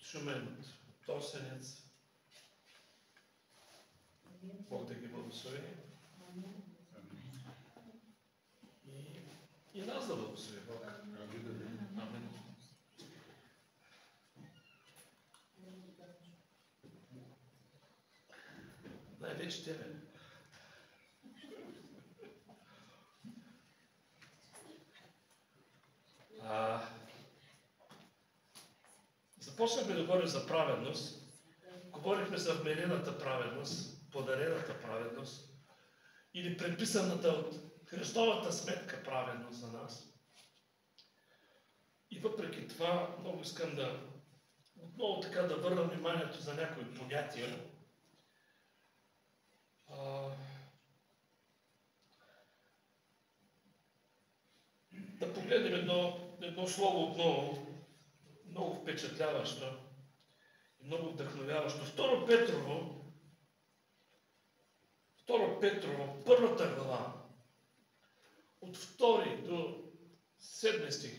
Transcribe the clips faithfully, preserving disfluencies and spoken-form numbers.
Шумен, от Тосенец. Бог да ги благослови. И, и нас да благослови Бог. Амин. Най-вече тебе. А, започнахме да говорим за праведност. Говорихме за вменената праведност, подарената праведност или предписаната от Христовата сметка праведност за нас. И въпреки това, много искам да отново така да върна вниманието за някои понятия. А, да погледнем едно, едно слово отново, много впечатляващо и много вдъхновяващо. Второ Петрово, Второ Петрово, първата глава, от втори до седми стих.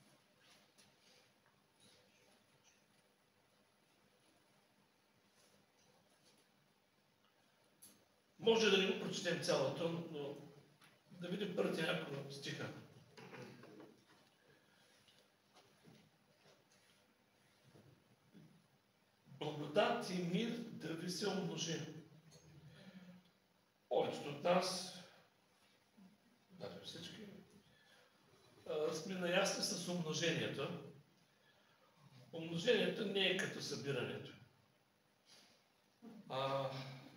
Може да не го прочетем цялото, но да видим първите няколко стиха. Благодат и мир да ви се умножи. Повечето от нас, даже всички, сме наясни с умножението. Умножението не е като събирането. А,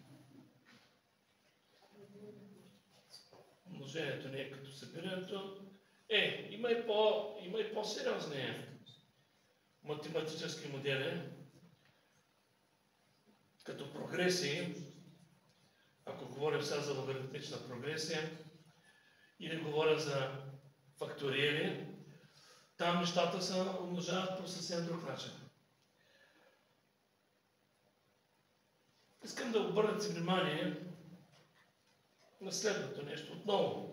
умножението не е като събирането. Е, има и, по, има и по-сериозни математически модели, като прогресии, ако говорим сега за логаритмична прогресия, или говоря за факториели, там нещата се умножават по съвсем друг начин. Искам да обърнете внимание на следното нещо. Отново.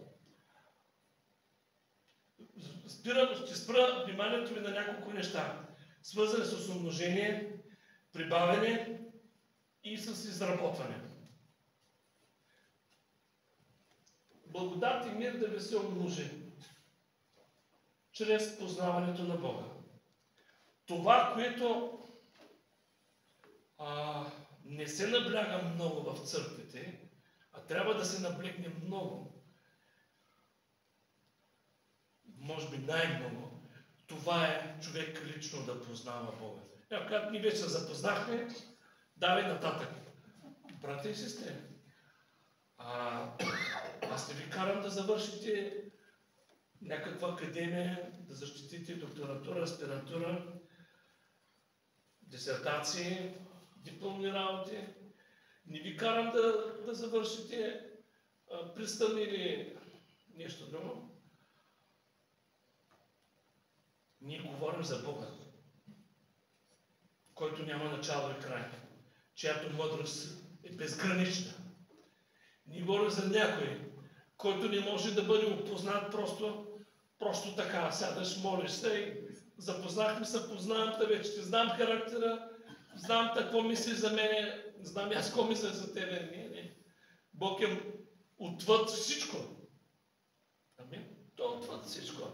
Спира, ще спра вниманието ви на няколко неща, свързани с умножение, прибавяне и с изработване. Благодат и мир да ви се умножи чрез познаването на Бога. Това, което а, не се набляга много в църквите, а трябва да се наблегне много, може би най-много, това е човек лично да познава Бога. Е, когато ние вече се запознахме, давай нататък. Брати и сестри, а, аз не ви карам да завършите някаква академия, да защитите докторатура, аспирантура, дисертации, дипломни работи. Не ви карам да, да завършите а, пристъм или нещо друго. Ние говорим за Бога, който няма начало и край, чиято мъдрост е безгранична. Ние говорим за някой, който не може да бъде опознат просто, просто така. Сядаш, молиш се и запознахме се, познавам те вече, знам характера, знам какво мисли за мене, знам аз какво мисля за тебе. Не, не. Бог е отвъд всичко. Амин. Той е отвъд всичко.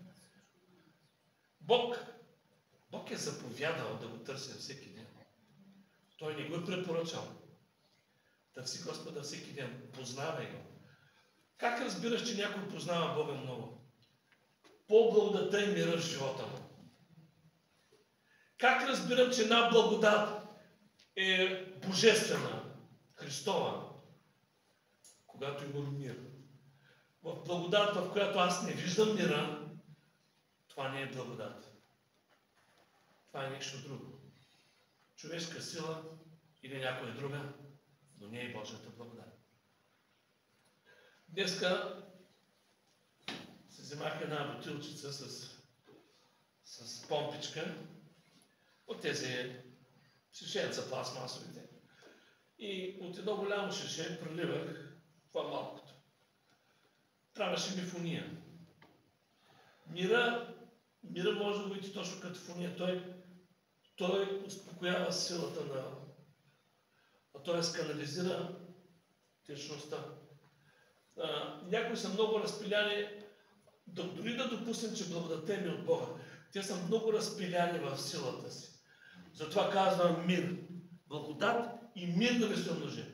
Бог, Бог е заповядал да го търся всеки ден. Той не го е препоръчал. Търси Господа всеки ден. Познавай го. Как разбираш, че някой познава Бога много? По благодата и мира в живота му. Как разбирам, че една благодат е божествена, Христова? Когато има мир. В благодат, в която аз не виждам мира, това не е благодат. Това е нещо друго. Човешка сила или някоя друга, но не е Божията благодат. Днеска се вземах една бутилчица с, с помпичка от тези шишенца пластмасовите. И от едно голямо шише преливах това малкото. Трябваше ми фуния. Мира, мира може да бъде точно като фуния. Той той успокоява силата на... т.е. канализира течността. А, някои са много разпиляни, да, дори да допуснем, че благодатта ми от Бога. Те са много разпиляни в силата си. Затова казвам мир. Благодат и мир да ви се умножи.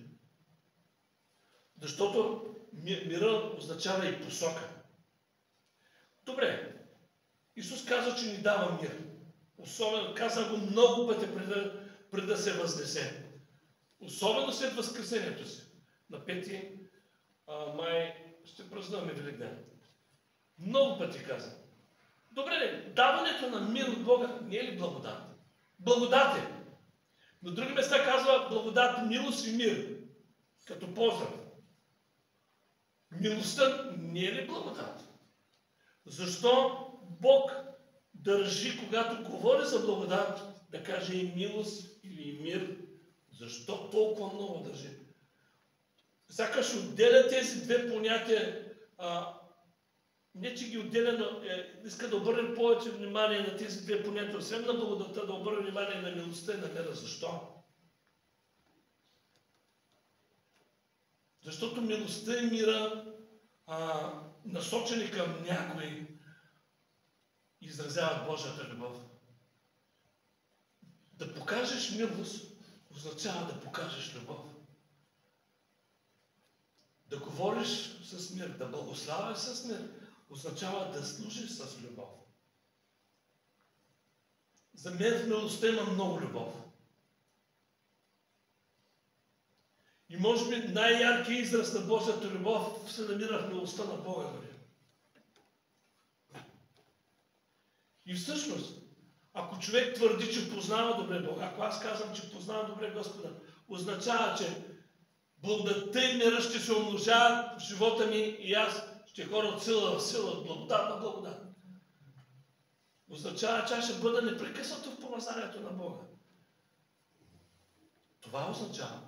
Защото мира означава и посока. Добре. Исус казва, че ни дава мир. Особено, каза го много пъти преди да, преди да се възнесе. Особено след възкресението си. На пети май ще празнуваме Великден. Много пъти каза. Добре, даването на мир от Бога не е ли благодат? Благодат е. На други места казва благодат, милост и мир. Като поздрав. Милостта не е ли благодат? Защо Бог държи, когато говори за благодат, да каже и милост или мир? Защо толкова много държи? Сякаш отделя тези две понятия, а, не че ги отделя, но е, иска да обърнем повече внимание на тези две понятия, освен на благодата, да обърнем внимание на милостта и на мира. Защо? Защото милостта и мира, а, насочени към някой, изразяват Божията любов. Да покажеш милост означава да покажеш любов. Да говориш с мир, да благославяш с мир, означава да служиш с любов. За мен в милостта има много любов. И може би най-яркият израз на Божията любов се намира в милостта на Бога дори. И всъщност, ако човек твърди, че познава добре Бога, ако аз казвам, че познавам добре Господа, означава, че благодатта и мира ще се умножават в живота ми и аз ще хора от сила в сила, от благодат на благодат. Означава, че аз ще бъда непрекъснато в помазанието на Бога. Това означава.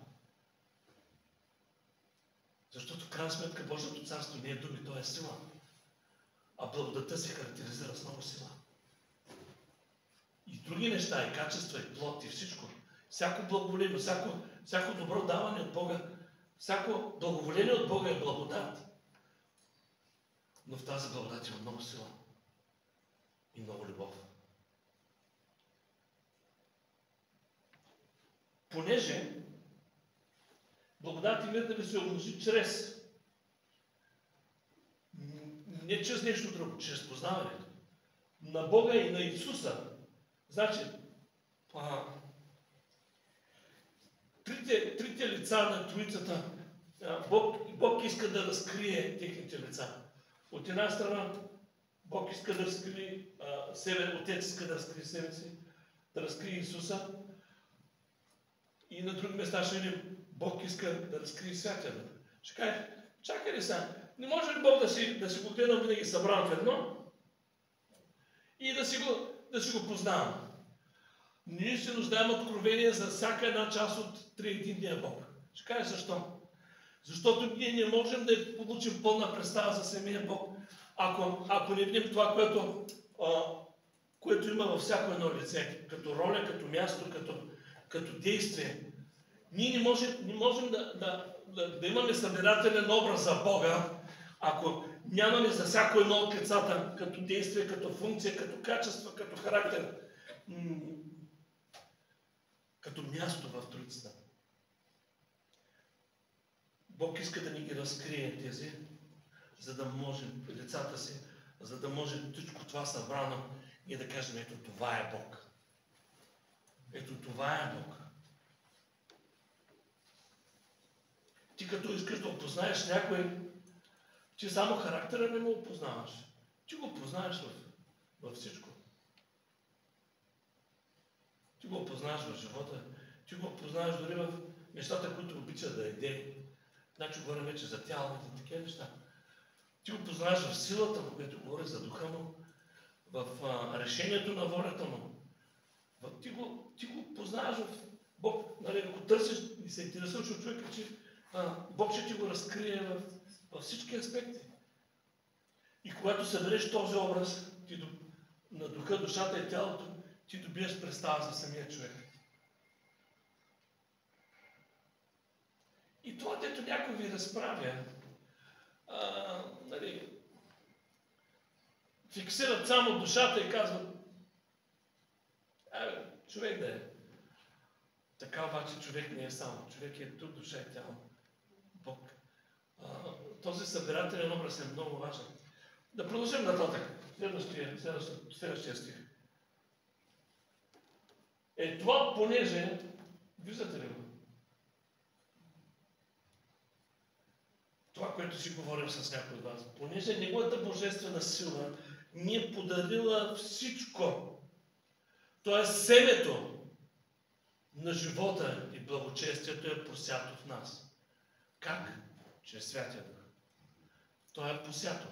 Защото в крайна сметка Божието царство не е думи, то е сила. А благодатта се характеризира с много сила. И други неща, и качества, и плод, и всичко. Всяко благоволение, всяко, всяко добро даване от Бога, всяко благоволение от Бога е благодат. Но в тази благодат има много сила. И много любов. Понеже благодат и мир да ви се умножи чрез, не чрез нещо друго, чрез познаването на Бога и на Исуса. Значи, а, трите, трите лица на Троицата, Бог, Бог иска да разкрие техните лица. От една страна, Бог иска да разкрие а, себе, Отец иска да разкрие себе си, да разкрие Исуса. И на други места ще видим, Бог иска да разкрие Святия Дух. Ще каже, чакай ли са, не може ли Бог да си, да си го гледам винаги събран в едно и да си го, да си го познавам? Ние ще нуждаем откровение за всяка една част от триединния Бог. Ще кажа защо? Защото ние не можем да получим пълна представа за самия Бог, ако, ако не видим това, което, а, което има във всяко едно лице, като роля, като място, като, като действие. Ние не можем, не можем да, да, да, да имаме събирателен образ за Бога, ако нямаме за всяко едно от лицата, като действие, като функция, като качество, като характер, като място в Троицата. Бог иска да ни ги разкрие тези, за да може лицата си, за да може всичко това събрано и да кажем, ето това е Бог. Ето това е Бог. Ти като искаш да опознаеш някой, ти само характера не му опознаваш. Ти го опознаеш в, във всичко. Ти го опознаеш в живота, ти го опознаеш дори в нещата, които обича да еде. Значи говорим вече за тялото и такива неща. Ти го познаеш в силата му, която говори за духа му, в а, решението на волята му. В, ти, го, ти го познаеш в Бог. Нали, ако търсиш и се интересуваш от човека, че а, Бог ще ти го разкрие в, във всички аспекти. И когато събереш този образ ти, на духа, душата и тялото, ти добиеш представа за самия човек. И това, дето някой ви разправя, а, нали, фиксират само душата и казват, а, човек да е. Така обаче човек не е само. Човек е дух, душа и тяло. Бог. А, този събирателен образ е много важен. Да продължим нататък. Следващия, следващия, следващия стих. Е това, понеже, виждате ли го? Това, което си говорим с някой от вас. Понеже неговата божествена сила ни е подарила всичко. Тоест семето на живота и благочестието е посято в нас. Как? Чрез Святия Дух. То е посято.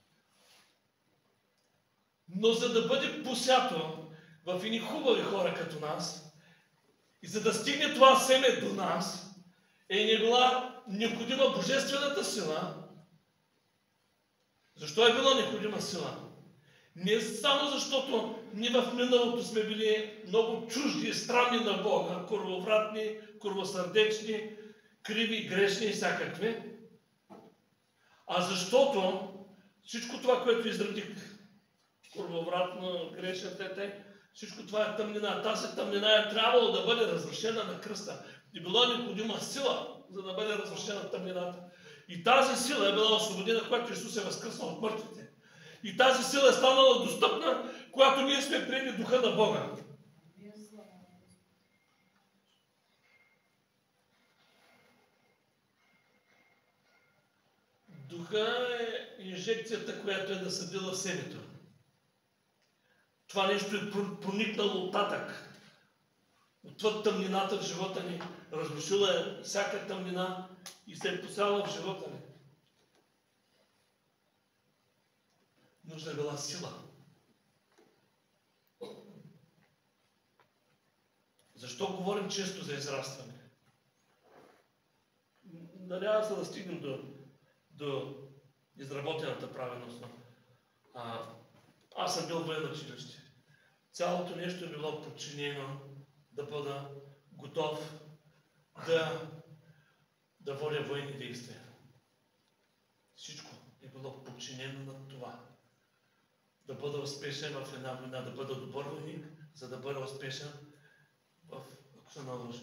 Но за да бъде посято в едни хубави хора като нас и за да стигне това семе до нас, е не била необходима божествената сила. Защо е била необходима сила? Не само защото ние в миналото сме били много чужди и странни на Бога, курвовратни, курвосърдечни, криви, грешни и всякакви, а защото всичко това, което изредих, курвовратно, грешен, тете, всичко това е тъмнина. Тази тъмнина е трябвало да бъде разрушена на кръста. И била необходима сила, за да бъде разрушена тъмнината. И тази сила е била освободена, когато Исус е възкръснал от мъртвите. И тази сила е станала достъпна, когато ние сме приели духа на Бога. Духа е инжекцията, която е насъдила в семето. Това нещо е проникнало оттатък. Отвъд тъмнината в живота ни. Разрушила е всяка тъмнина и се е посяла в живота ни. Нужна е била сила. Защо говорим често за израстване? Надявам се да стигнем до, до изработената правилност. А, аз съм бил в военно училище. Цялото нещо е било подчинено да бъда готов да, да водя военни действия. Всичко е било подчинено на това. Да бъда успешен в една война, да бъда добър войник, за да бъда успешен в, ако се наложи.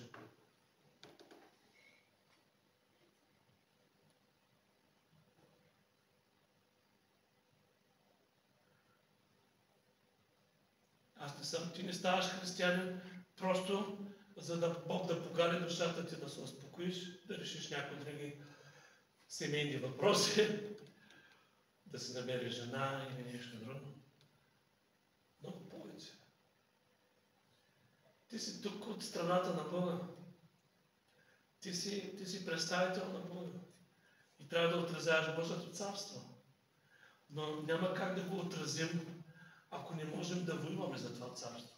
Аз не съм, ти не ставаш християнин, просто за да Бог да покани душата ти да се успокоиш, да решиш някои други семейни въпроси, да си намериш жена или нещо друго. Много повече. Ти си тук от страната на Бога. Ти си, ти си представител на Бога. И трябва да отразяваш Божието царство. Но няма как да го отразим, ако не можем да воюваме за това царство.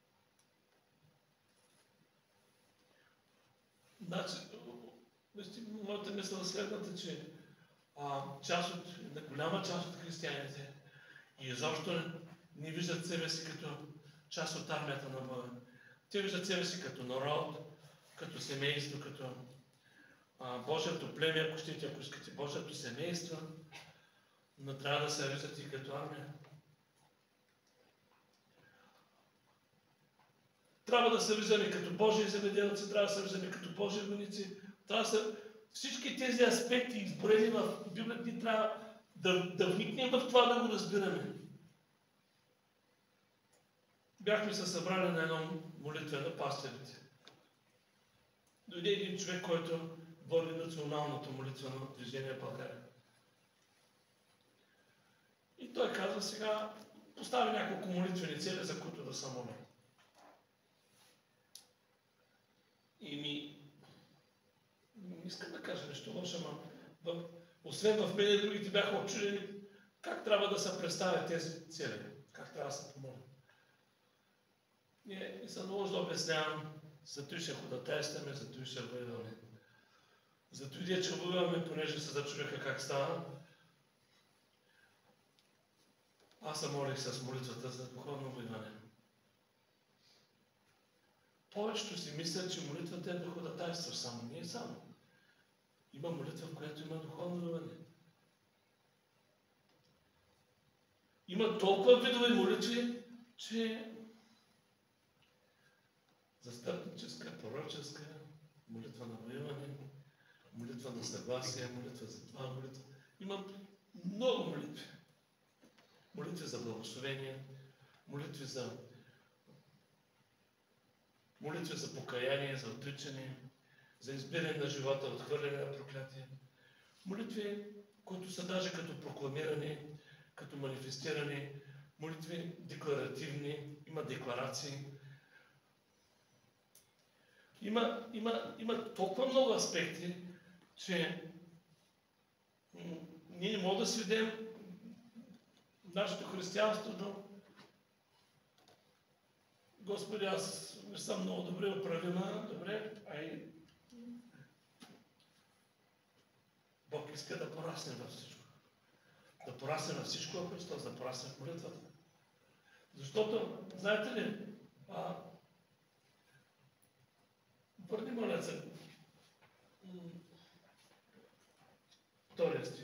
Значи, моята мисъл е следната, че а, част от, голяма част от християните и изобщо не виждат себе си като част от армията на Бога. Те виждат себе си като народ, като семейство, като а, Божието племе, ако щете, ако искате, Божието семейство, но трябва да се виждат и като армия. Трябва да се виждаме като Божии земеделци, трябва да се виждаме като Божии войници. Трябва да се... Всички тези аспекти, изброени в Библията, ни трябва да, да вникнем в това, да го разбираме. Бяхме се събрали на едно молитве на пастирите. Дойде един човек, който води националното молитвено движение в България. И той казва сега, постави няколко молитвени цели, за които да се моля. И ми... Не искам да кажа нещо лошо, но освен в мен, другите бяха отчудени как трябва да се представят тези цели, как трябва да се помоля. Не, не съм много да обяснявам, зато ще ходатайстваме, зато ще воюваме. Зато и че воюваме, понеже се зачудиха как става. Аз се молих с молитвата за духовно воюване. Повечето си мислят, че молитвата е да ходатайстваш само. Не е само. Има молитва, в която има духовно ръване. Има толкова видове молитви, че застъпническа, пророческа, молитва на воюване, молитва на съгласие, молитва за това, молитва. Има много молитви. Молитви за благословение, молитви за молитви за покаяние, за отричане, за избиране на живота, отхвърляне на проклятие. Молитви, които са даже като прокламиране, като манифестиране, молитви декларативни, има декларации. Има, има, има толкова много аспекти, че ние не можем да сведем нашето християнство до Господи, аз не съм много добре оправена, добре, а и Бог иска да порасне във всичко. Да порасне на всичко в Христос, да порасне в молитвата. Защото, знаете ли, а, върни моля се, втория стих.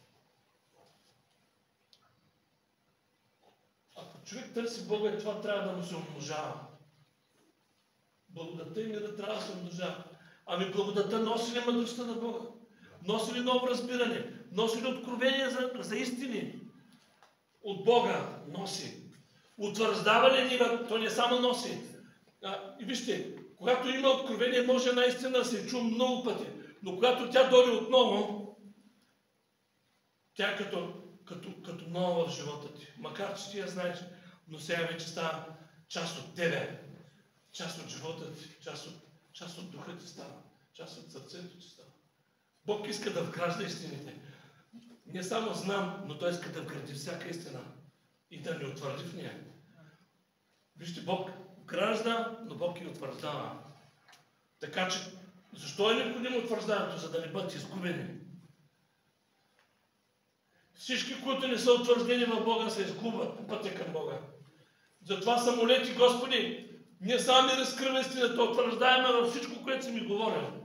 Ако човек търси Бога, това трябва да му се умножава. Благодата и мира трябва да се умножава. Ами благодата носи ли мъдростта на Бога? Носи ли ново разбиране? Носи ли откровение за, за истини? От Бога носи. Утвърждава ли ни? То не само носи. А, и вижте, когато има откровение, може наистина да се чу много пъти. Но когато тя дойде отново, тя е като, като, като нова в живота ти. Макар че ти я знаеш, но сега вече става част от тебе. Част от живота ти, част от, част от духа ти става, част от сърцето ти става. Бог иска да вгражда истините. Не само знам, но Той иска да вгради всяка истина и да ни утвърди в нея. Вижте, Бог вгражда, но Бог и утвърждава. Така че, защо е необходимо утвърждаването? За да не бъдат изгубени. Всички, които не са утвърждени в Бога, се изгубват по пътя към Бога. Затова са молети, Господи, ние сами разкриваме истината, утвърждаеме във всичко, което си ми говорил.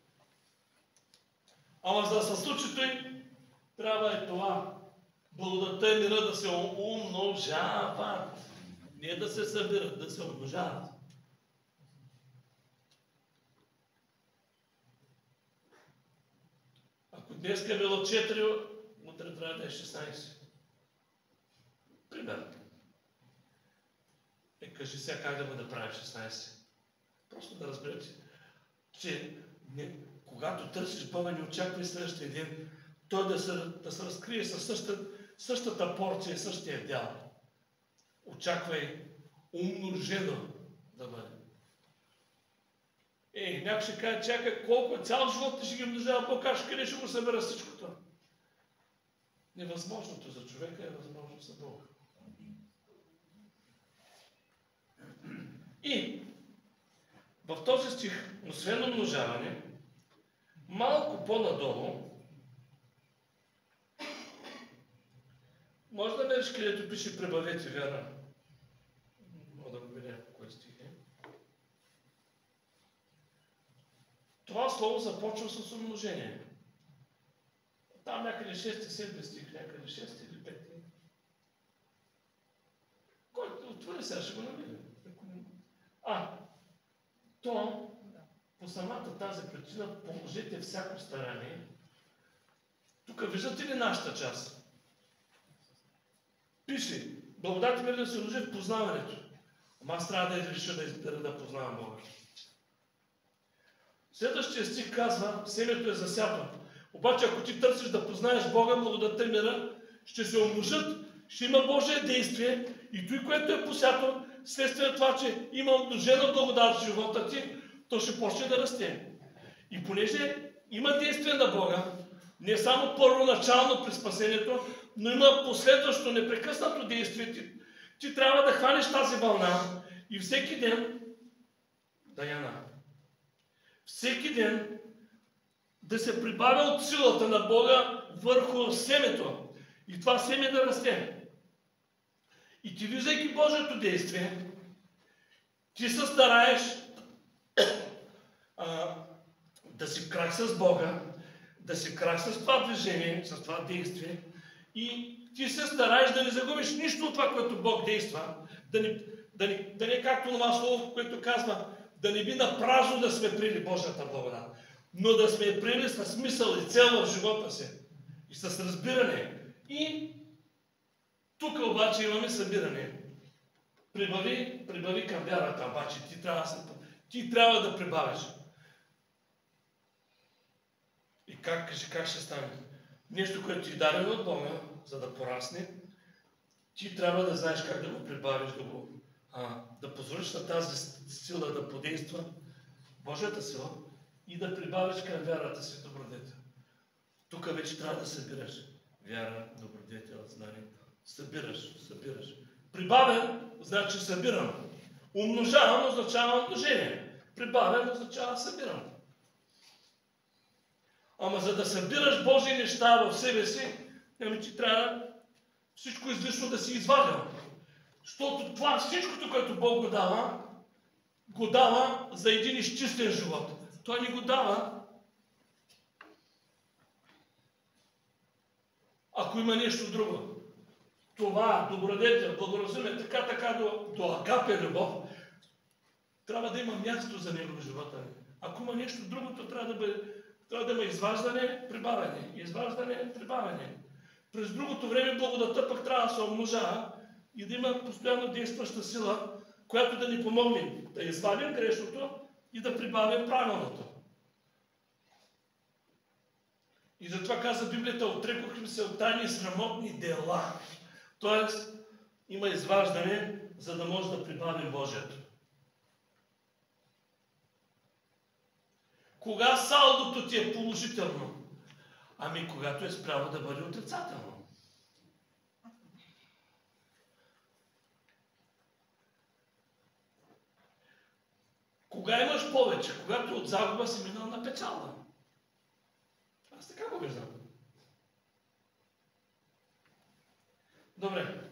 Ама за да се случи той, трябва е това. Благодата и мира да се умножават. Не да се събират, да се умножават. Ако днес е било четири, утре трябва да е шестнайсет. Примерно. Е, кажи сега как да го направим шестнайсет. Просто да разберете, че не, когато търсиш Бога, не очаквай следващия ден Той да се, да се разкрие със същата, същата порция, същия дял. Очаквай умножено да бъде. Ей, някой ще каже, чакай, колко цял живот ти ще ги умножава Бог, как къде ще го събера всичкото? Невъзможното за човека е възможно за Бога. И в този стих, освен умножаване, малко по-надолу, може да мериш където пише прибавете вяра. Мога да го видя кой стих е. Това слово започва с умножение. Там някъде шести, седми стих, някъде шести или пети. Който отвори сега, ще го намерим. А, то по самата тази причина положете всяко старание. Тук виждате ли нашата част? Пише, благодат ми да се умножи в познаването. Ама аз трябва да реша да избера да познавам Бога. Следващия стих казва, семето е засято. Обаче ако ти търсиш да познаеш Бога, благодатта и мира, ще се умножат, ще има Божие действие и той, което е посято, следствие на това, че има умножена благодат в живота ти, то ще почне да расте. И понеже има действие на Бога, не само първоначално при спасението, но има последващо непрекъснато действие. Ти, ти трябва да хванеш тази вълна и всеки ден, Даяна, всеки ден да се прибавя от силата на Бога върху семето. И това семе да расте. И ти, виждайки Божието действие, ти се стараеш да си крак с Бога, да си крак с това движение, с това действие и ти се стараеш да не загубиш нищо от това, което Бог действа, да не, да не, да не както това слово, което казва, да не би напразно да сме приели Божията благодат, но да сме приели с смисъл и цел в живота си и с разбиране. И тук обаче имаме събиране. Прибави, прибави към вярата, обаче ти трябва, ти трябва да прибавиш. И как, кажи, как ще стане? Нещо, което ти е дадено от Бога, за да порасне, ти трябва да знаеш как да го прибавиш, да, го, а, да позволиш на тази сила да подейства, Божията сила, и да прибавиш към вярата си добродетел. Тук вече трябва да събираш вяра, добродетел, знание. Събираш, събираш. Прибавен значи събирам. Умножавам означава умножение. Прибавен означава събирам. Ама за да събираш Божии неща в себе си, ами ти трябва всичко излишно да си извадил. Защото това всичкото, което Бог го дава, го дава за един изчистен живот. Той ни го дава, ако има нещо друго. Това, добродетел, благоразумие, така, така до, до агапе любов, трябва да има място за него в живота ни. Ако има нещо другото, трябва да, бъде, трябва да има изваждане, прибавяне. Изваждане, прибавяне. През другото време благодата пък трябва да се умножава и да има постоянно действаща сила, която да ни помогне да извадим грешното и да прибавим правилното. И затова каза Библията, отрекохме се от тайни срамотни дела. Тоест, има изваждане, за да може да прибавим Божието. Кога салдото ти е положително? Ами, когато е спрямо да бъде отрицателно. Кога имаш повече? Когато от загуба си минал на печалба. Аз така го виждам. Добре.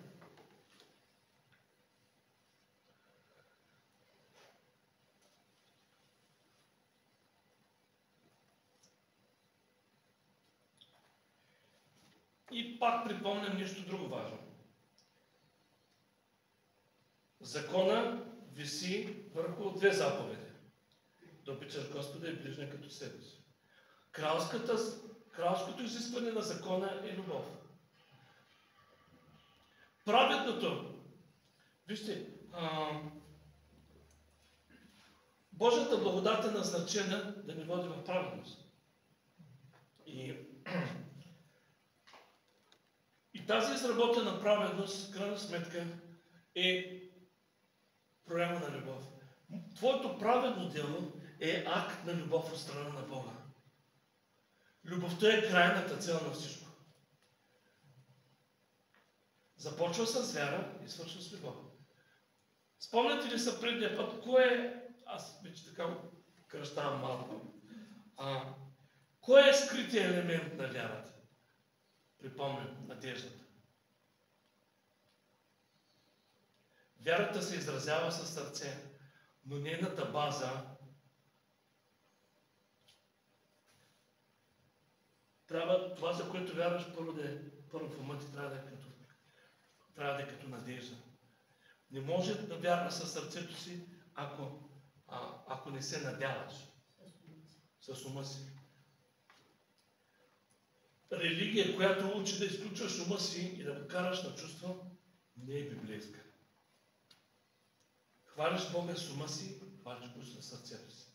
И пак припомням нещо друго важно. Закона виси върху две заповеди. Да обичаш Господа и ближния като себе си. Кралското изискване на закона е любов. Праведното, вижте, а, Божията благодат е назначена да ни води в праведност. И, и тази изработена праведност, в крайна сметка, е проява на любов. Твоето праведно дело е акт на любов от страна на Бога. Любовта е крайната цел на всичко. Започва с вяра и свършва с любов. Спомняте ли са предния път, кое е, аз вече така го кръщавам малко, а, кой е скрития елемент на вярата? Припомням, надеждата. Вярата се изразява със сърце, но нейната база трябва, това, за което вярваш, първо да е, първо в ума ти трябва да е като, трябва да е като надежда. Не може да вярваш със сърцето си, ако, а, ако не се надяваш с ума си. Религия, която учи да изключваш ума си и да го караш на чувство, не е библейска. Хвалиш Бога с ума си, хвалиш го със сърцето си.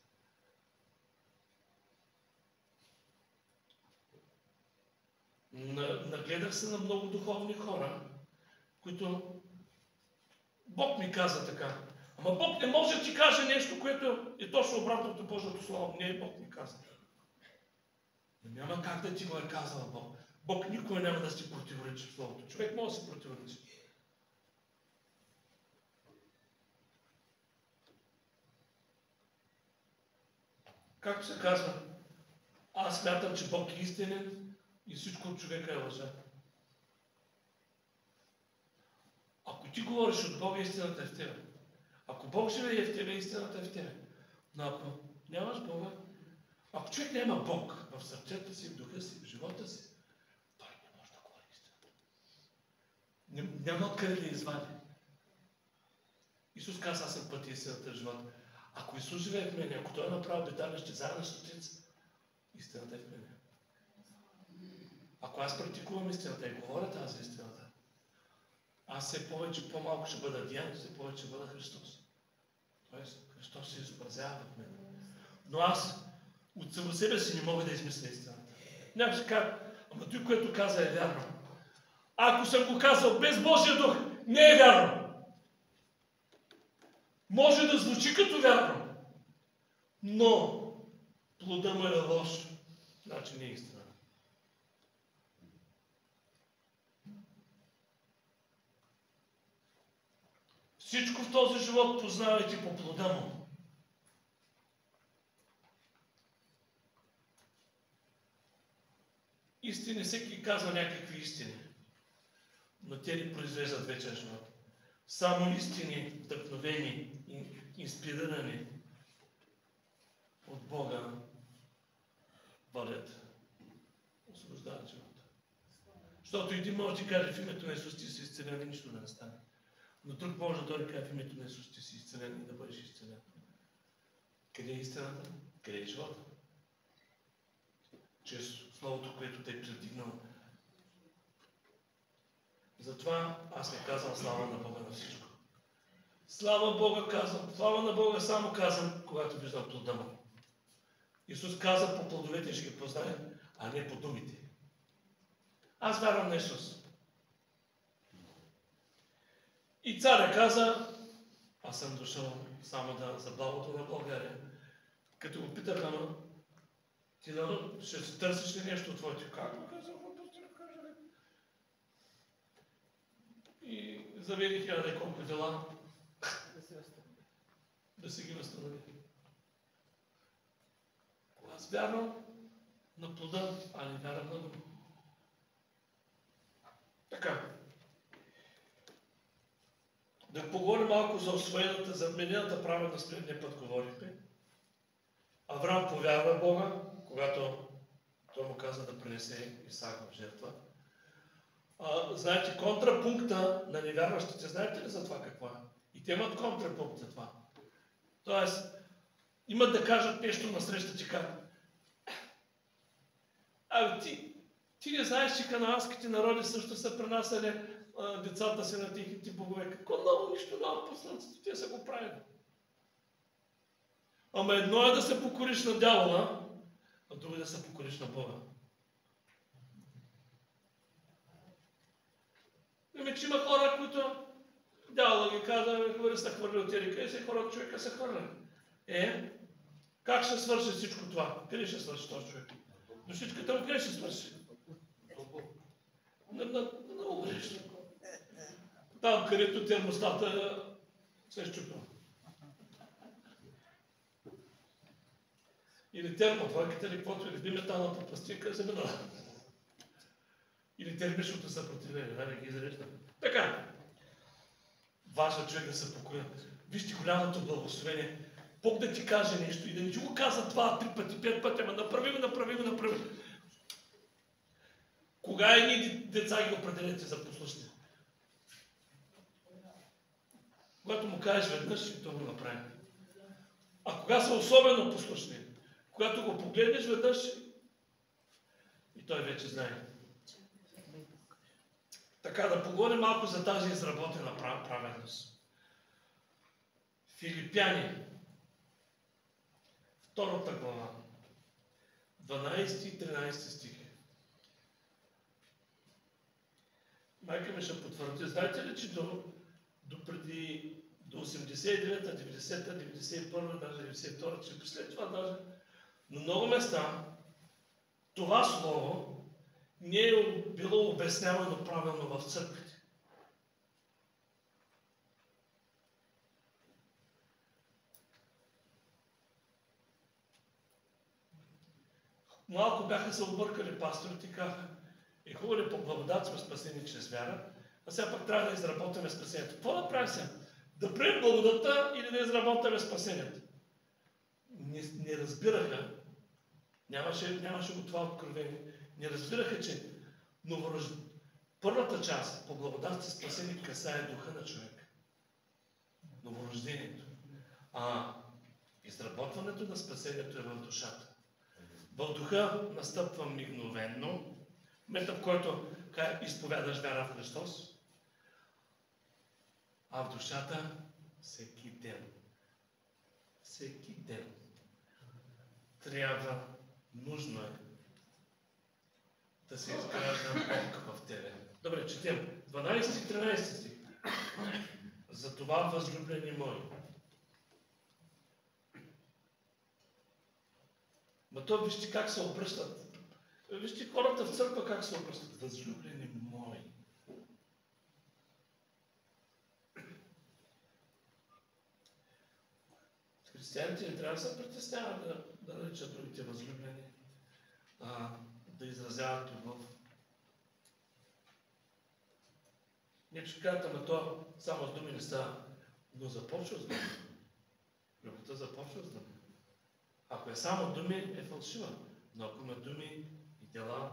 Нагледах се на много духовни хора, които Бог ми каза така. Ама Бог не може да ти каже нещо, което е точно обратното Божието Слово. Не, Бог ми каза. Няма как да ти го е казал Бог. Бог никога няма да си противоречи в Словото. Човек може да се противоречи. Както се казва, аз смятам, че Бог е истинен и всичко от човека е лъжа. Ако ти говориш от Бога, истината е в тебе. Ако Бог живее в тебе, истината е в тебе. Но ако нямаш Бога, Ако човек няма Бог в сърцето си, в духа си, в живота си, той не може да говори истината. Няма откъде да извади. Исус каза, аз съм пътя и истината в живота. Ако Исус живее в мене, ако Той е направил обиталище заедно с Отец, истината е в мене. Ако аз практикувам истината и говоря тази истината, аз все повече, по-малко ще бъда Диан, все повече ще бъда Христос. Тоест, Христос се изобразява в мен. Но аз от само себе си не мога да измисля истината. Някой ще каже, ама той, което каза, е вярно. Ако съм го казал без Божия дух, не е вярно. Може да звучи като вярно, но плода му е лош, значи не е истина. Всичко в този живот познавайте по плода му. Истини, всеки казва някакви истини, но те ни произвеждат вечен живот. Само истини, вдъхновени, инспирирани от Бога, водят, освобождават живота. Защото един може да каже в името на Исус ти си изцелен и нищо да не стане. Но друг може да дойде каже в името на Исус ти си изцелен и да бъдеш изцелен. Къде е истината? Къде е живота? Чрез Словото, което те е предигнало. Затова аз не казвам слава на Бога на всичко. Слава Бога казвам, слава на Бога само казвам, когато виждам плода му. Исус каза, по плодовете ще ги познаем, а не по думите. Аз вярвам на Исус. И царя каза, аз съм дошъл само да за благото на България. Като го питаха, ама ти народ, ще търсиш ли нещо от твоите? Как го каза? И заведи хиляда колко дела да се ги възстанови. Аз вярвам на плода, а не вярвам на дума. Така. Да поговорим малко за освоената, за отменената праведност, предния път говорихме. Авраам повярва в Бога, когато той му каза да принесе Исак в жертва. А, знаете, контрапункта на невярващите, знаете ли за това какво е? И те имат контрапункт за това. Тоест, имат да кажат нещо насреща ти как. А ти, ти не знаеш, че канаанските народи също са пренасяли а, децата си на техните богове. Какво ново, нищо ново посланството, те са го правили. Ама едно е да се покориш на дявола, а друго е да се покориш на Бога. Ами, че има хора, които дявола ги каза, хвърли се хвърли от ерика и се хора човека се хвърли. Е, как ще свърши всичко това? Къде ще свърши този човек? Душичката му къде ще свърши? На, на, на огреща. Там, където термостата се е щупила. Или термотвойката, или каквото, или биметалната пластинка се минала. Или термичното съпротивление, да не ги изреждам. Така. Важно човек да се покоря. Вижте голямото благословение. Бог да ти каже нещо и да не ти го каза два, три пъти, пет пъти, ама направи го, направи го, направи го. Кога едни деца ги определяте за послушни? Когато му кажеш веднъж, и то го направи. А кога са особено послушни? Когато го погледнеш веднъж, и той вече знае. Така, да поговорим малко за тази изработена праведност. Филипяни, втората глава, дванайсети и тринайсети стих. Майка ми ще потвърди. Знаете ли, че до, до преди до осемдесет и девета, деветдесета, деветдесет и първа, даже деветдесет и втора, че след това даже на много места това слово не е било обяснявано правилно в църквите. Малко бяха се объркали пасторите и казаха, е хубаво ли по благодат сме спасени чрез вяра, а сега пък трябва да изработваме спасението. Какво да правим сега? Да приемем благодата или да изработваме спасението? Не, не разбираха, Нямаше, нямаше го това откровение. Не разбираха, че новорож... първата част по благодат сте спасени касае духа на човека. Новорождението. А изработването на спасението е в душата. В духа настъпва мигновенно, момента, в който изповядаш вяра в Христос, а в душата всеки ден. Всеки ден. Трябва, нужно е да се изгражда Бог в тебе. Добре, четем. дванайсети и тринайсети стих. Затова, възлюблени мои. Но то вижте как се обръщат. Вижте хората в църква как се обръщат. Възлюблени мои. Християните не трябва да се притесняват да, да наричат другите възлюблени, а, да изразяват любов. Не ще кажат, ама то само с думи не става, но започва с думи. Любовта започва с думи. Ако е само думи, е фалшива, но ако има думи и дела.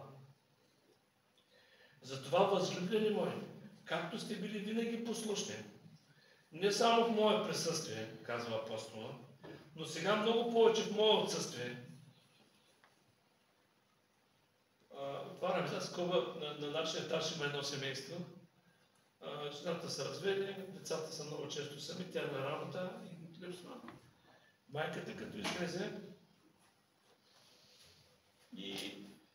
Затова, възлюблени мои, както сте били винаги послушни, не само в мое присъствие, казва апостола, но сега много повече в мое отсъствие. Отварям сега скоба, на, на нашия етаж има едно семейство. А, жената са развели, децата са много често сами, тя е на работа и липсва. Майката като излезе и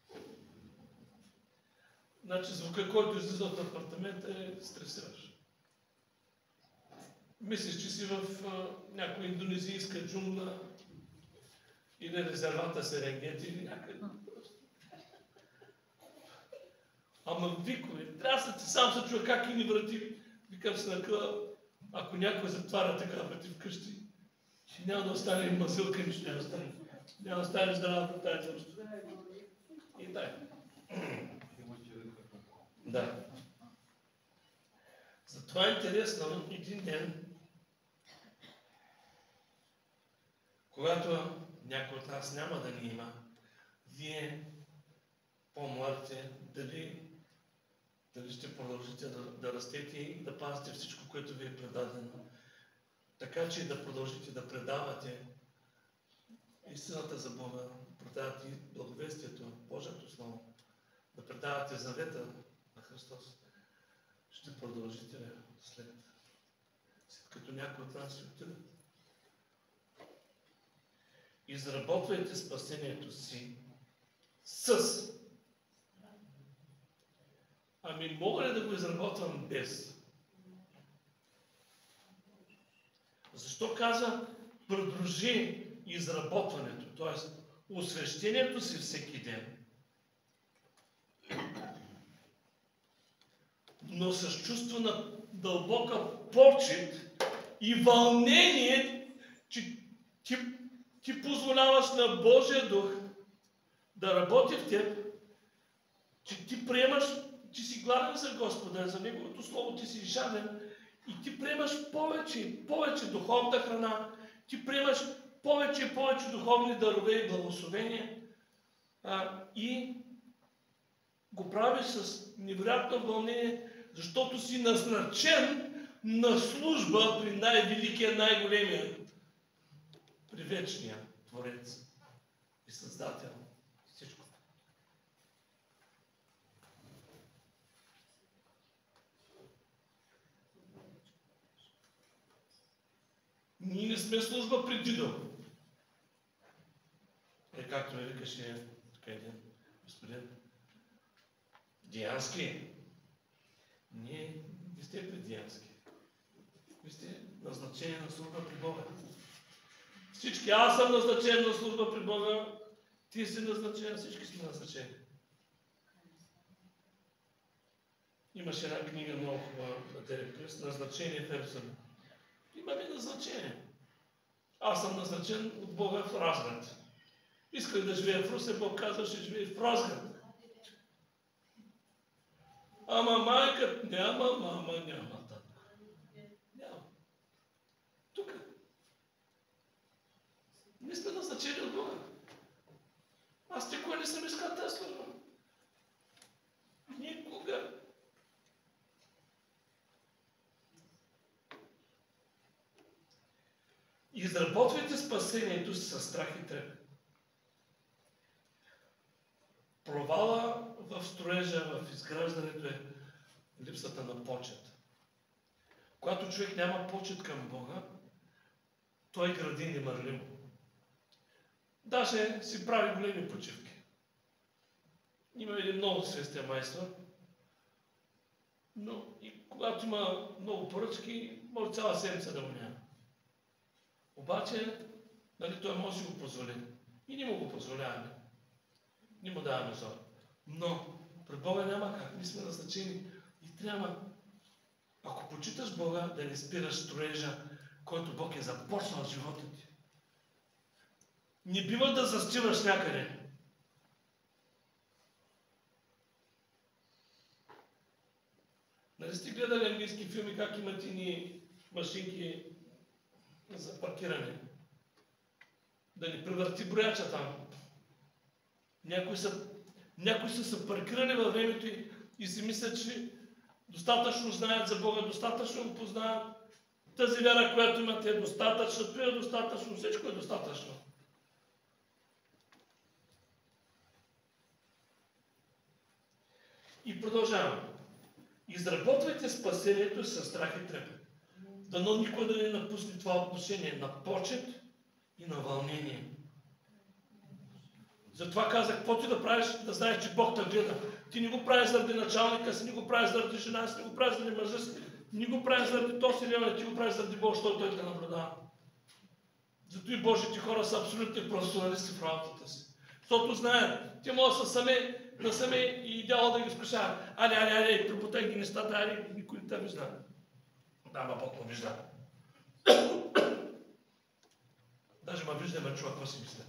значи звука, който излиза от апартамента е стресиращ. Мислиш, че си в а, някоя индонезийска джунгла или резервата Серенгети или някъде. Ама викове, трябва да ти сам се чува как и ни врати. Викам се накъла, ако някой затваря така врати вкъщи, ще няма да остане и мазилка, нищо няма да остане. Няма да остане здрава в тази църство. И дай. Да. Затова е интересно един ден, когато някой от нас няма да ни има, вие, по-младите, дали, дали ще продължите да, да растете и да пазите всичко, което ви е предадено. Така че да продължите да предавате истината за Бога, да предавате благовестието, Божието Слово, да предавате завета на Христос. Ще продължите след, след като някой от нас ще отиде. Изработвайте спасението си с. Ами мога ли да го изработвам без? Защо каза придружи изработването, т.е. освещението си всеки ден, но с чувство на дълбока почет и вълнение, че ти, ти позволяваш на Божия дух да работи в теб, че ти приемаш, че си гладен за Господа, за Неговото Слово, ти си жаден и ти приемаш повече, повече духовна храна, ти приемаш повече и повече духовни дарове и благословения а, и го правиш с невероятно вълнение, защото си назначен на служба при най-великия, най-големия, при вечния Творец и Създател. Всичко. Ние не сме служба при Дидо. Е, както ме викаше така един господин Диански. Ние не сте при Диански. Вие сте назначени на служба при Бога. Всички, аз съм назначен на служба при Бога, ти си назначен, всички сме назначени. Имаше една книга много хубава на Терек Крис, назначение в Ерусалим. Имаме назначение. Аз съм назначен от Бога в Разград. Исках да живея в Русе, Бог казва, ще живее в Разград. Ама майка, няма, мама, няма татко. Няма. Тук. Не сме назначени от Бога. Аз Аз никога не съм искал тази служба. Никога. Изработвайте спасението си със страх и трепет. Провала в строежа, в изграждането е липсата на почет. Когато човек няма почет към Бога, той гради немърливо. Даже си прави големи почивки. Има един много свестен майстор, но и когато има много поръчки, може цяла седмица да му няма. Обаче, нали, той може да си го позволи. И ние му го позволяваме. Ние му даваме зор. Но пред Бога няма как. Ние сме назначени и трябва, ако почиташ Бога, да не спираш строежа, който Бог е започнал в живота ти. Не бива да застиваш някъде. Нали сте гледали английски филми, как имат ини машинки за паркиране? Да ни превърти брояча там. Някои са, някои са се паркирали във времето и, и си мислят, че достатъчно знаят за Бога, достатъчно го познават. Тази вяра, която имате, е достатъчно, това е достатъчно, всичко е достатъчно. И продължавам. Изработвайте спасението със страх и трепет. Дано никой да не напусне това отношение на почет и на вълнение. Затова казах, какво ти да правиш, да знаеш, че Бог те гледа. Ти не го правиш заради началника си, не го правиш заради жена си, не го правиш заради мъжа си, не го правиш заради този район, ти го правиш заради Бог, защото Той те наблюдава. Зато и Божите хора са абсолютни професионалисти в работата си. Защото знаят, те могат да са сами, насаме и дяло да ги изкушават. Али, али, али, препотай ги нещата, али, никой не те вижда. Да, ма Бог ме вижда. Даже ме вижда, ме чува, какво си мисля.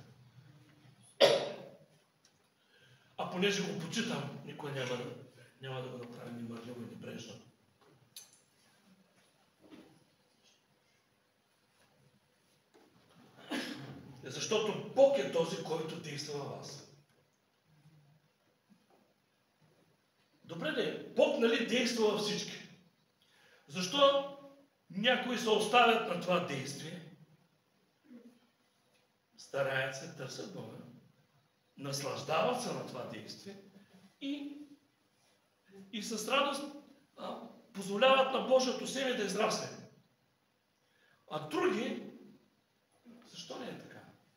А понеже го почитам, никой няма да, няма да го направи ни мърливо и небрежно. Защото Бог е този, който действа във вас. Добре ли? Бог, нали, действа във всички. Защо някои се оставят на това действие? Стараят се, търсят Бога, наслаждават се на това действие и, и с радост а, позволяват на Божието семе да израсне. А други, защо не е така?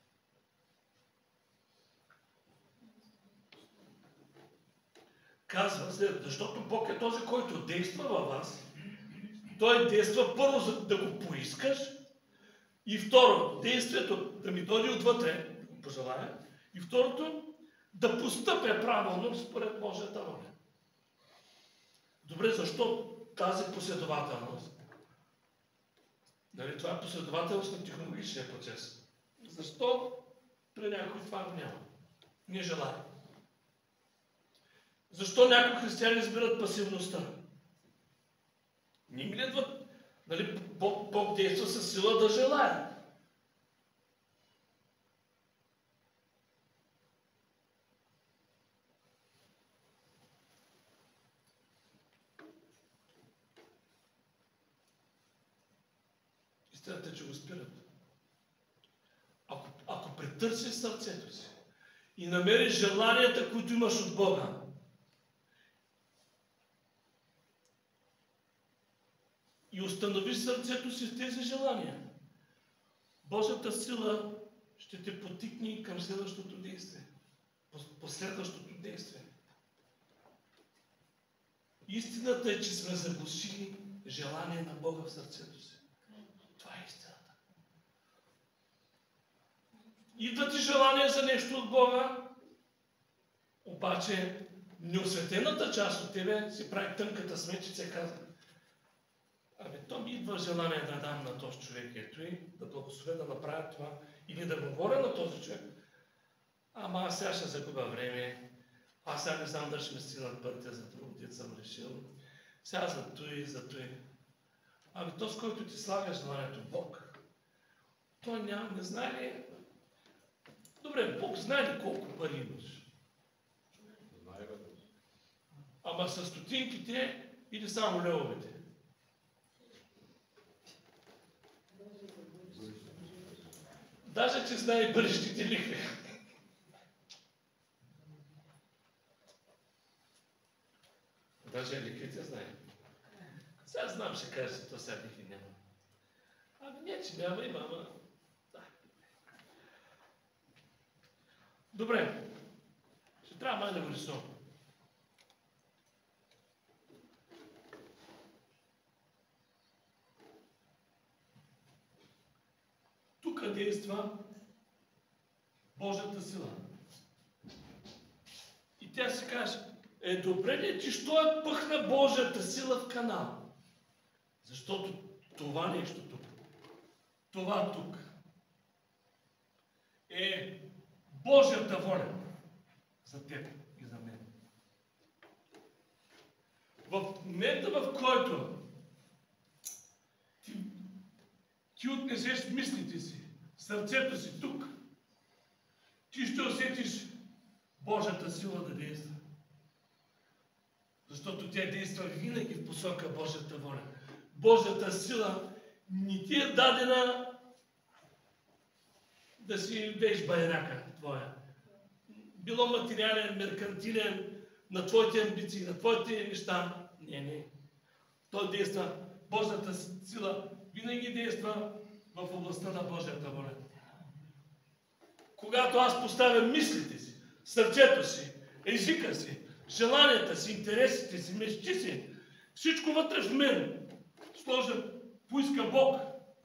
Казва след, защото Бог е този, който действа във вас. Той действа първо, за да го поискаш, и второ, действието да ми дойде отвътре, да го пожелая, и второто, да постъпя правилно според Божията воля. Добре, защо тази последователност? Нали, това е последователност на технологичния процес. Защо при някой това го няма? Не желая. Защо някои християни избират пасивността? Не им гледват, нали, Бог, Бог действа със сила да желая. Истината е, че го спират. Ако, ако претърсиш сърцето си и намериш желанията, които имаш от Бога, и установиш сърцето си в тези желания, Божията сила ще те потикне към следващото действие, последващото действие. Истината е, че сме заглушили желание на Бога в сърцето си. Това е истината. Идва ти желание за нещо от Бога, обаче неосветената част от тебе си прави тънката сметица и казва: абе, то ми идва желание да дам на този човек, ето и да благословя да направя това, или да говоря на този човек. Ама аз сега ще загубя време, аз сега не знам дали ще ми стигнат парите за друго, дет съм решил. Сега за той, за той. Ами то, с който ти слага желанието Бог, той няма, не знае ли. Добре, Добре, Бог знае ли колко пари имаш? Ама с стотинките или само левовете? Даже че знае бъдещите лихви. Даже лихвите знае. Сега знам, ще кажа, че то сега лихви няма. Ами не, че няма, има, ама... Да. Добре. Ще трябва май да го рисувам. Тук действа Божията сила. И тя се каже, е добре ли, че що е пъхна Божията сила в канал? Защото това нещо тук, това тук е Божията воля за теб и за мен. В момента, в който ти, ти отнесеш мислите си, сърцето си тук, ти ще усетиш Божията сила да действа. Защото тя действа винаги в посока Божията воля. Божията сила не ти е дадена да си веш баянака твоя. Било материален, меркантилен, на твоите амбиции, на твоите неща. Не, не. Той действа. Божията сила винаги действа в областта на Божията воля. Когато аз поставя мислите си, сърцето си, езика си, желанията си, интересите си, мечти си, всичко вътре в мен, сложа, поиска Бог.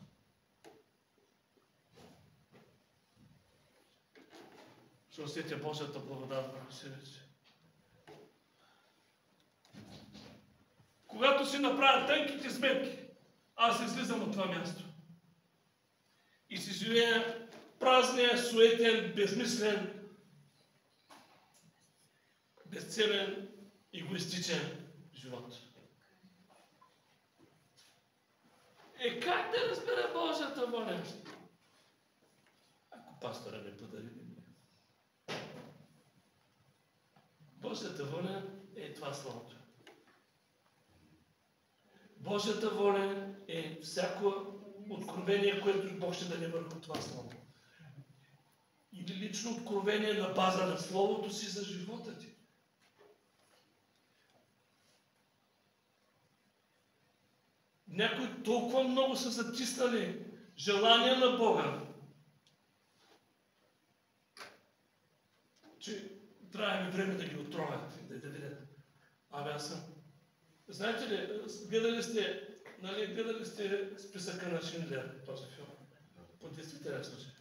Ще усетя Божията благодат върху себе си. Когато си направя тънките сметки, аз излизам от това място. И си живея празния, суетен, безмислен, безцелен, егоистичен живот. Е, как да разбера Божията воля? Ако пастора не подари Библия. Божията воля е това словото. Божията воля е всяко откровение, което Бог ще даде върху това слово. Или лично откровение на база на словото си за живота ти. Някои толкова много са затиснали желания на Бога, че трябва ми време да ги отровят, да, да видят. Абе, аз съм. Знаете ли, гледали сте, нали, гледали сте списъка на Шиндлер, този филм, по действителен случай.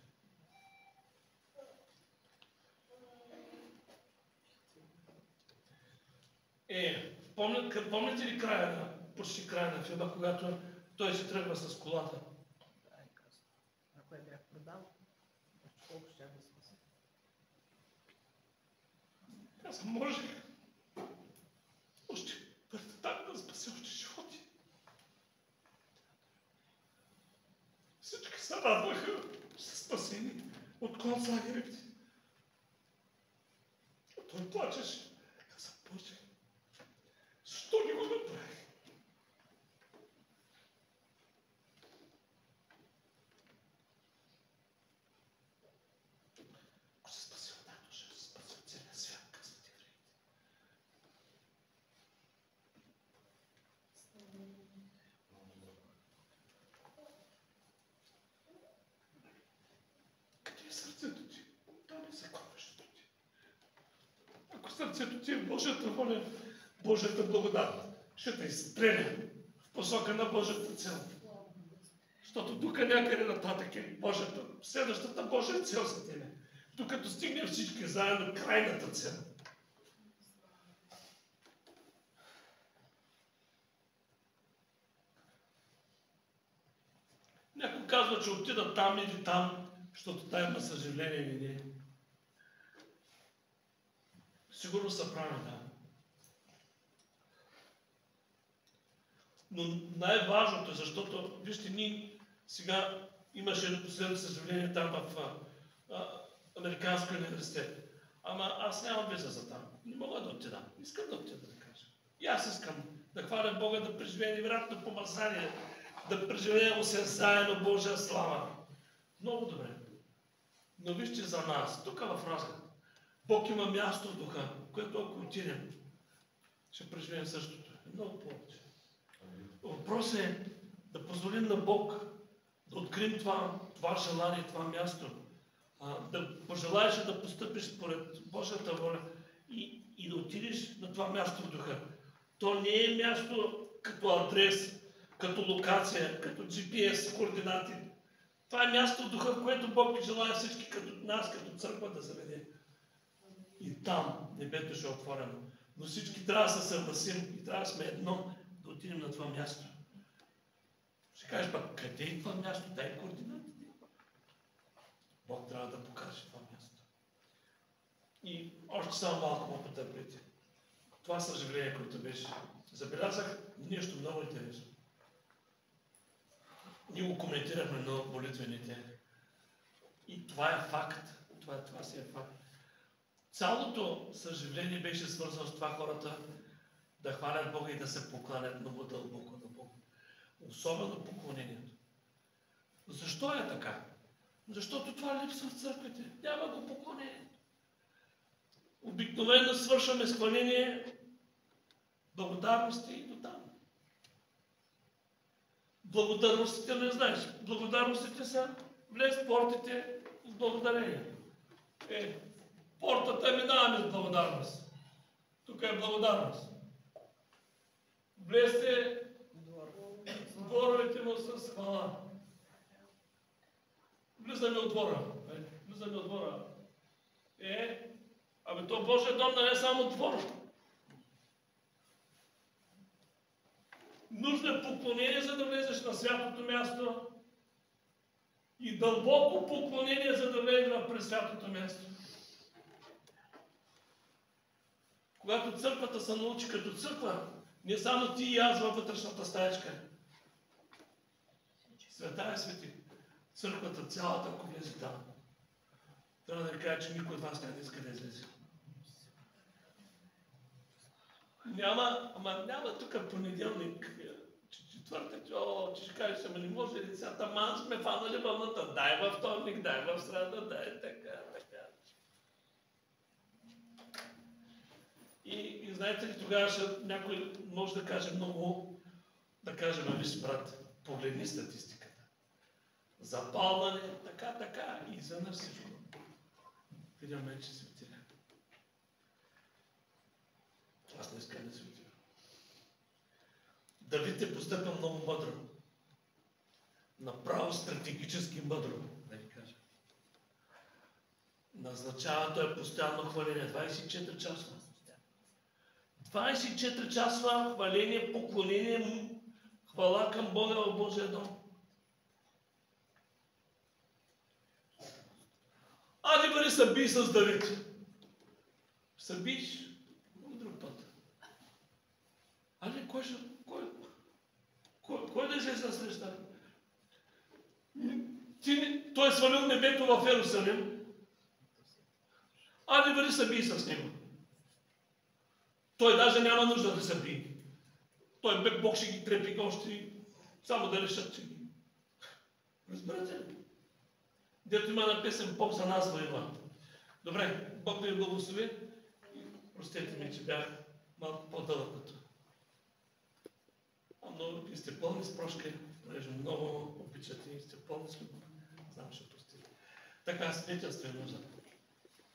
Е, помните, помните ли края на, почти края на филма, когато той се тръгва с колата? Ако я бях продал, колко ще я да спаси? Аз можех още първата так да спася още животи. Всички се радваха, че са спасени от концлагерите. Той плачеше. Каза, Боже, защо не го направих? Ако се спаси една душа, се спаси от целия свят, казват евреите. Къде е сърцето ти? Там е съкровището ти. Ако сърцето ти е Божията воля, Божията благодат, ще те изстреля в посока на Божията цел. Защото тук някъде нататък е Божията, следващата Божия цел за тебе. Докато стигнем всички заедно крайната цел. Някой казва, че отида там или там, защото там има съжаление или не. Сигурно са прави, да. Но най-важното е, защото, вижте, ние сега имаше едно последно съжаление там в а, Американски университет. Ама аз нямам виза за там. Не мога да отида. Искам да отида, да кажа. И аз искам да хваля Бога, да преживея невероятно помазание, да преживеем осезаено Божия слава. Много добре. Но вижте за нас, тук в разгъд, Бог има място в духа, което ако отидем, ще преживеем същото. Много повече. Въпросът е да позволим на Бог да открием това, това желание, това място. А, да пожелаеш да постъпиш според Божията воля и, и да отидеш на това място в духа. То не е място като адрес, като локация, като джи пи ес координати. Това е място в духа, в което Бог желая всички като нас, като църква да заведе. И там небето ще е отворено. Но всички трябва да се съгласим и трябва да сме едно да отидем на това място. Ще кажеш, пък къде е това място? Дай координатите. Бог трябва да покаже това място. И още само малко му потърпите. Това съжаление, което беше. Забелязах нещо много интересно. Ние го коментирахме много в молитвените. И това е факт. Това, това си е факт. Цялото съжаление беше свързано с това хората да хвалят Бога и да се покланят много дълбоко на Бога. Особено поклонението. Защо е така? Защото това липсва в църквите. Няма го поклонение. Обикновено свършваме с хваление, благодарности и до там. Благодарностите не знаеш. Благодарностите са влез в портите с благодарение. Е, портата минаваме с благодарност. Тук е благодарност. Влезте дворовете му с хвала. Влизаме от двора. Е, влизаме от двора. Е, абе то Божия дом не е само двор. Нужно е поклонение, за да влезеш на святото място. И дълбоко поклонение, за да влезеш в пресвятото място. Когато църквата се научи като църква, не само ти и аз във вътрешната стаечка. Света е свети. Църквата цялата, ако влезе там. Трябва да ви кажа, че никой от вас не иска да излезе. Няма, ама няма тук понеделник, четвъртък, о, че ще кажеш, ама не може децата, ама сме фанали вълната, дай във вторник, дай в среда, дай така, така. И, и знаете ли, тогава ще, някой може да каже много, да каже, ма виж, брат, погледни статистиката. Запалване, така, така, и изведнъж всичко. Видяме, че светиля. Аз не искам да се отива. Давид е постъпил много мъдро. Направо стратегически мъдро, да ви кажа. Назначава той постоянно хваление. двайсет и четири часа. двайсет и четири часа хваление, поклонение, хвала към Бога в Божия дом. Ади бъде събий с Давид. Събиш друг път. Али, кой ще... Кой, кой, кой да излезе на среща? Ти, той е свалил небето в Ерусалим. Али бъде събий с него. Той даже няма нужда да събий. Той Бог ще ги трепи още само да решат, че ги. Разбирате ли? Дето има написан Бог за нас воюва. Добре, Бог ви благослови. Простете ми, че бях малко по-дълъг от това. Но и сте пълни с прошка, понеже много обичате и сте пълни с любов. Знам, ще простите. Така, свидетелство е нужда.